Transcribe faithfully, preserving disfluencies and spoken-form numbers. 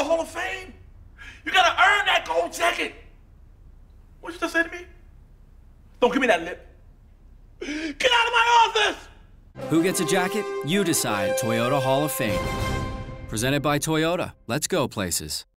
Hall of Fame. You gotta earn that gold jacket. What you just say to me? Don't give me that lip. Get out of my office! Who gets a jacket? You decide. Toyota Hall of Fame. Presented by Toyota. Let's go places.